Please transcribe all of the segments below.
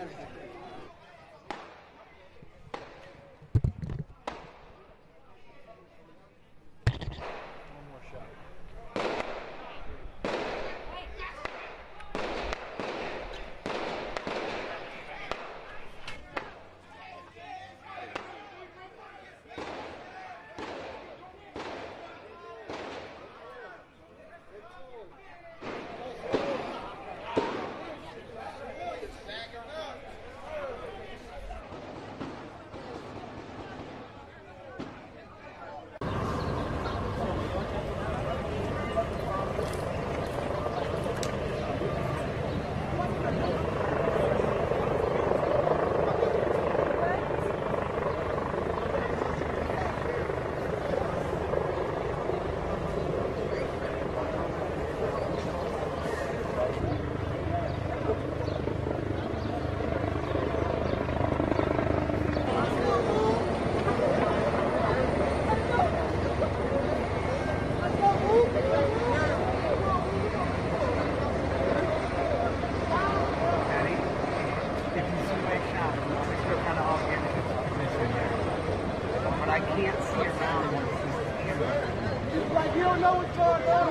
I can't see around once he's like you don't know what's going on.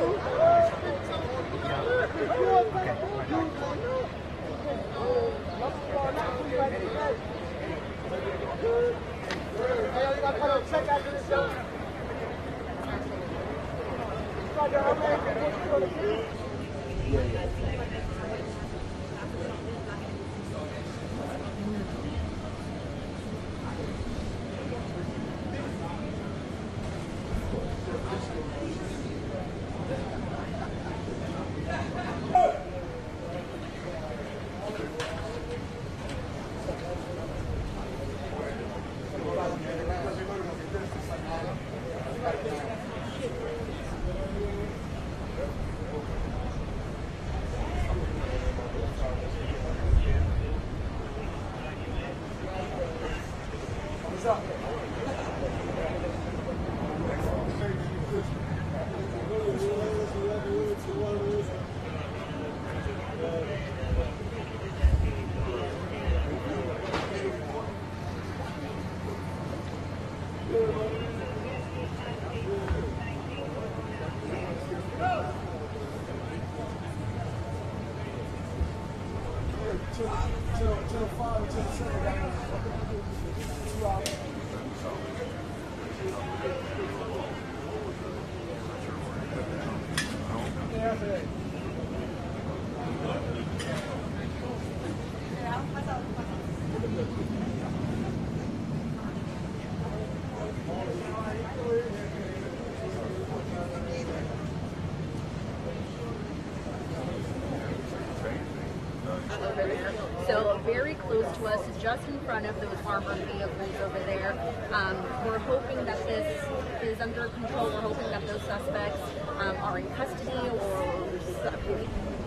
Check after this show. So very close to us, just in front of those armored vehicles over there. We're hoping that this is under control. We're hoping that those suspects are in custody or